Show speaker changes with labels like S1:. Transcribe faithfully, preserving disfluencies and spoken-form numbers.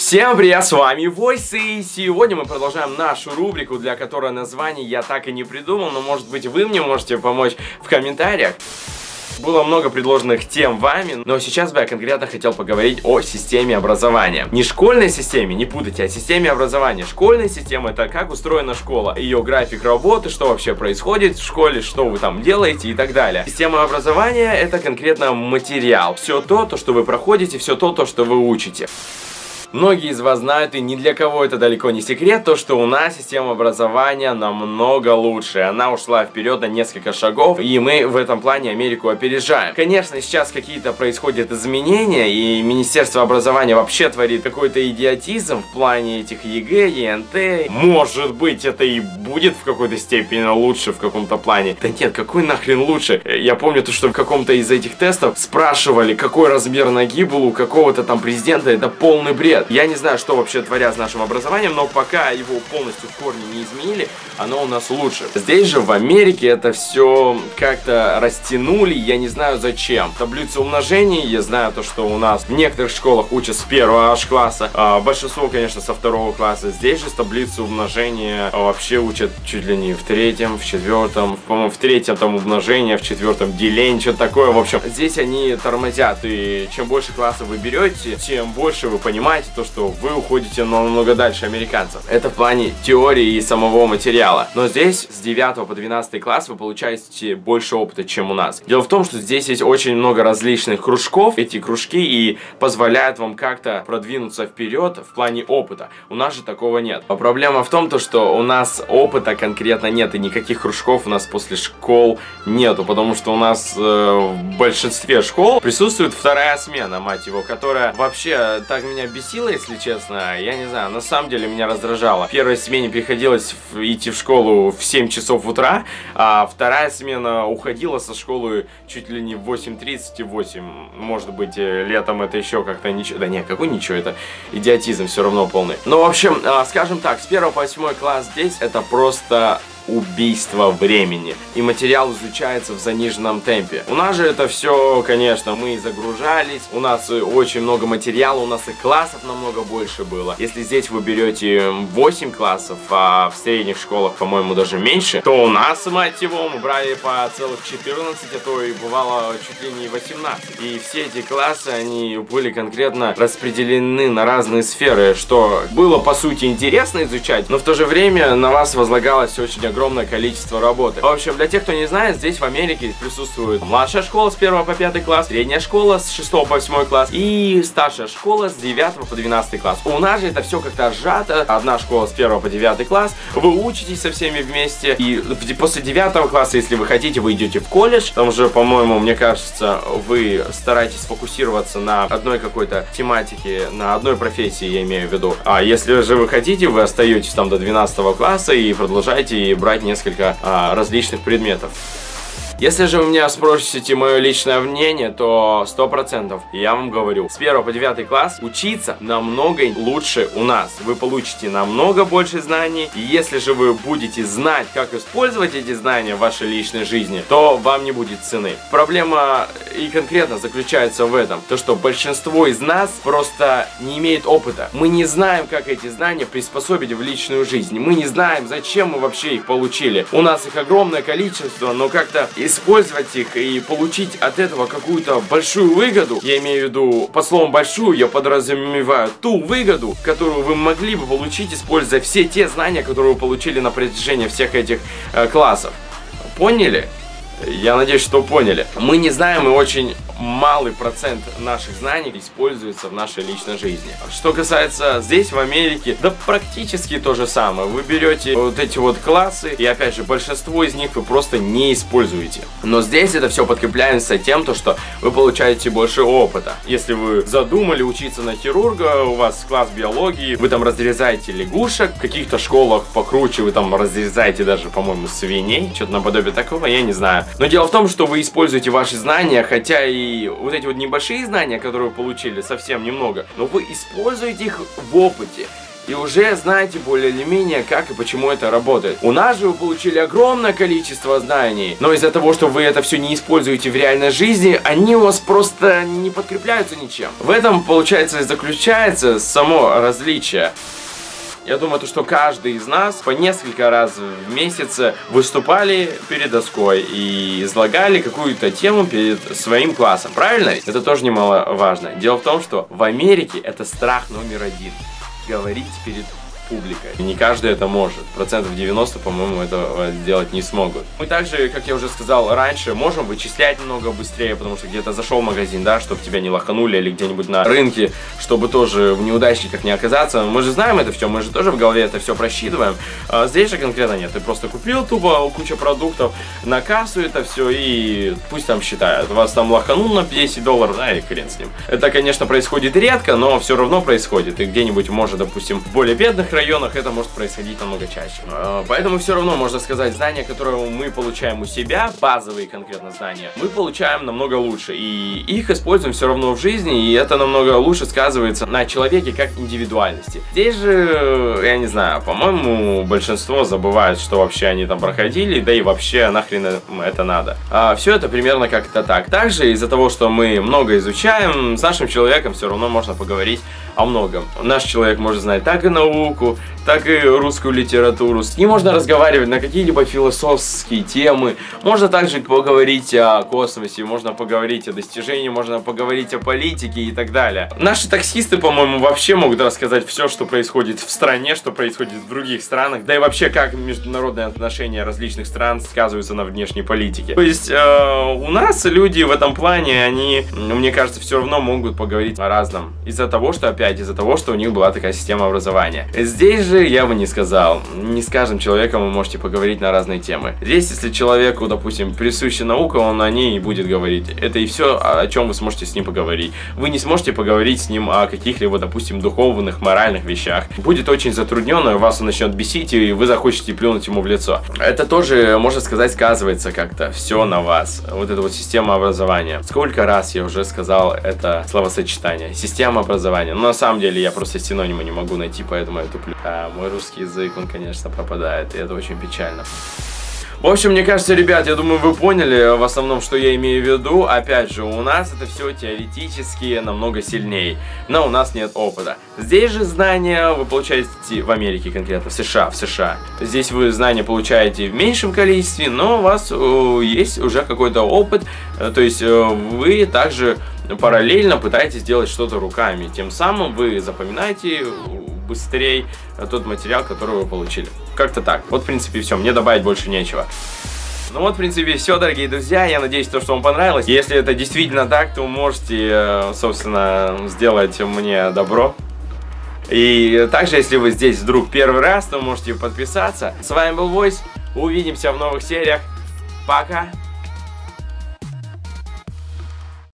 S1: Всем привет, с вами Войс, и сегодня мы продолжаем нашу рубрику, для которой название я так и не придумал, но может быть вы мне можете помочь в комментариях. Было много предложенных тем вами, но сейчас бы я конкретно хотел поговорить о системе образования. Не школьной системе, не путайте, а системе образования. Школьная система — это как устроена школа, ее график работы, что вообще происходит в школе, что вы там делаете и так далее. Система образования — это конкретно материал. Все то, то, что вы проходите, все то, то, что вы учите. Многие из вас знают, и ни для кого это далеко не секрет, то, что у нас система образования намного лучше. Она ушла вперед на несколько шагов, и мы в этом плане Америку опережаем. Конечно, сейчас какие-то происходят изменения, и Министерство образования вообще творит какой-то идиотизм в плане этих ЕГЭ, ЕНТ. Может быть, это и будет в какой-то степени лучше в каком-то плане. Да нет, какой нахрен лучше? Я помню то, что в каком-то из этих тестов спрашивали, какой размер ноги был у какого-то там президента. Это полный бред. Я не знаю, что вообще творят с нашим образованием, но пока его полностью в корне не изменили, оно у нас лучше. Здесь же в Америке это все как-то растянули, я не знаю зачем. Таблицу умножений, я знаю то, что у нас в некоторых школах учат с первого аж класса, а большинство, конечно, со второго класса. Здесь же таблицу умножения вообще учат чуть ли не в третьем, в четвертом, по-моему, в третьем там умножение, в четвертом деление, что-то такое. В общем, здесь они тормозят, и чем больше классов вы берете, тем больше вы понимаете то, что вы уходите намного дальше американцев. Это в плане теории и самого материала. Но здесь с девятого по двенадцатый класс вы получаете больше опыта, чем у нас. Дело в том, что здесь есть очень много различных кружков. Эти кружки и позволяют вам как-то продвинуться вперед в плане опыта. У нас же такого нет. А проблема в том, то, что у нас опыта конкретно нет, и никаких кружков у нас после школ нету, потому что у нас э, в большинстве школ присутствует вторая смена, мать его, которая вообще так меня бесила, если честно. Я не знаю, на самом деле меня раздражало. В первой смене приходилось идти в школу в семь часов утра, а вторая смена уходила со школы чуть ли не в восемь тридцать и восемь. Может быть, летом это еще как-то ничего. Да нет, какой ничего, это идиотизм все равно полный. Ну, в общем, скажем так, с первого по восьмой класс здесь это просто убийство времени. И материал изучается в заниженном темпе. У нас же это все, конечно, мы загружались. У нас очень много материала, у нас и классов намного больше было. Если здесь вы берете восемь классов, а в средних школах, по-моему, даже меньше, то у нас, мать его, мы брали по целых четырнадцать, а то и бывало чуть ли не восемнадцать. И все эти классы, они были конкретно распределены на разные сферы, что было, по сути, интересно изучать, но в то же время на вас возлагалось очень огромное огромное количество работы. В общем, для тех, кто не знает, здесь в Америке присутствует младшая школа с первого по пятый класс, средняя школа с шестого по восьмой класс и старшая школа с девятого по двенадцатый класс. У нас же это все как-то сжато. Одна школа с первого по девятый класс, вы учитесь со всеми вместе, и после девятого класса, если вы хотите, вы идете в колледж. Там же, по-моему, мне кажется, вы стараетесь сфокусироваться на одной какой-то тематике, на одной профессии, я имею в виду. А если же вы хотите, вы остаетесь там до двенадцатого класса и продолжаете брать несколько а, различных предметов. Если же вы меня спросите мое личное мнение, то сто процентов я вам говорю, с первого по девятый класс учиться намного лучше у нас. Вы получите намного больше знаний, и если же вы будете знать, как использовать эти знания в вашей личной жизни, то вам не будет цены. Проблема и конкретно заключается в этом, то что большинство из нас просто не имеет опыта. Мы не знаем, как эти знания приспособить в личную жизнь. Мы не знаем, зачем мы вообще их получили. У нас их огромное количество, но как-то использовать их и получить от этого какую-то большую выгоду, я имею в виду, под словом большую я подразумеваю ту выгоду, которую вы могли бы получить, используя все те знания, которые вы получили на протяжении всех этих э, классов. Поняли? Я надеюсь, что поняли. Мы не знаем, и очень малый процент наших знаний используется в нашей личной жизни. Что касается здесь, в Америке, да практически то же самое. Вы берете вот эти вот классы, и опять же, большинство из них вы просто не используете. Но здесь это все подкрепляется тем, то, что вы получаете больше опыта. Если вы задумали учиться на хирурга, у вас класс биологии, вы там разрезаете лягушек, в каких-то школах покруче вы там разрезаете даже, по-моему, свиней, что-то наподобие такого, я не знаю. Но дело в том, что вы используете ваши знания, хотя и вот эти вот небольшие знания, которые вы получили, совсем немного, но вы используете их в опыте. и уже знаете более или менее, как и почему это работает. У нас же вы получили огромное количество знаний, но из-за того, что вы это все не используете в реальной жизни, они у вас просто не подкрепляются ничем. В этом, получается, и заключается само различие. Я думаю, то, что каждый из нас по несколько раз в месяц выступали перед доской и излагали какую-то тему перед своим классом. Правильно? Это тоже немаловажно. Дело в том, что в Америке это страх номер один. Говорить перед публикой. И не каждый это может. Процентов девяносто, по-моему, этого сделать не смогут. Мы также, как я уже сказал раньше, можем вычислять немного быстрее, потому что где-то зашел в магазин, да, чтобы тебя не лоханули, или где-нибудь на рынке, чтобы тоже в неудачниках не оказаться. Мы же знаем это все, мы же тоже в голове это все просчитываем. А здесь же конкретно нет. Ты просто купил тупо кучу продуктов, на кассу это все, и пусть там считают. Вас там лоханул на десять долларов, да, и хрен с ним. Это, конечно, происходит редко, но все равно происходит. И где-нибудь, может, допустим, в более бедных районах это может происходить намного чаще. Поэтому все равно можно сказать, знания, которые мы получаем у себя, базовые конкретно знания, мы получаем намного лучше. И их используем все равно в жизни, и это намного лучше сказывается на человеке как индивидуальности. Здесь же, я не знаю, по-моему, большинство забывает, что вообще они там проходили, да и вообще нахрен это надо. А все это примерно как-то так. Также из-за того, что мы много изучаем, с нашим человеком все равно можно поговорить о многом. Наш человек может знать так и науку, так и русскую литературу. С ним можно разговаривать на какие-либо философские темы. Можно также поговорить о космосе, можно поговорить о достижении, можно поговорить о политике и так далее. Наши таксисты, по-моему, вообще могут рассказать все, что происходит в стране, что происходит в других странах, да и вообще, как международные отношения различных стран сказываются на внешней политике. То есть э, у нас люди в этом плане, они, мне кажется, все равно могут поговорить о разном. Из-за того, что, опять, из-за того, что у них была такая система образования. Здесь же я бы не сказал. Не с каждым человеком вы можете поговорить на разные темы. Здесь, если человеку, допустим, присуща наука, он о ней и будет говорить. Это и все, о чем вы сможете с ним поговорить. Вы не сможете поговорить с ним о каких-либо, допустим, духовных, моральных вещах. Будет очень затрудненно, вас он начнет бесить, и вы захочете плюнуть ему в лицо. Это тоже, можно сказать, сказывается как-то. Все на вас. Вот эта вот система образования. Сколько раз я уже сказал это словосочетание. Система образования. Но на самом деле я просто синонимы не могу найти, поэтому я туплю. А мой русский язык, он, конечно, пропадает, и это очень печально. В общем, мне кажется, ребят, я думаю, вы поняли в основном, что я имею в виду. Опять же, у нас это все теоретически намного сильнее, но у нас нет опыта. Здесь же знания вы получаете в Америке конкретно, в США, в США. Здесь вы знания получаете в меньшем количестве, но у вас э, есть уже какой-то опыт, то есть э, вы также параллельно пытаетесь делать что-то руками. Тем самым вы запоминаете быстрее тот материал, который вы получили. Как-то так. Вот, в принципе, все. Мне добавить больше нечего. Ну вот, в принципе, все, дорогие друзья. Я надеюсь, то, что вам понравилось. Если это действительно так, то можете, собственно, сделать мне добро. И также, если вы здесь вдруг первый раз, то можете подписаться. С вами был Войс. Увидимся в новых сериях. Пока!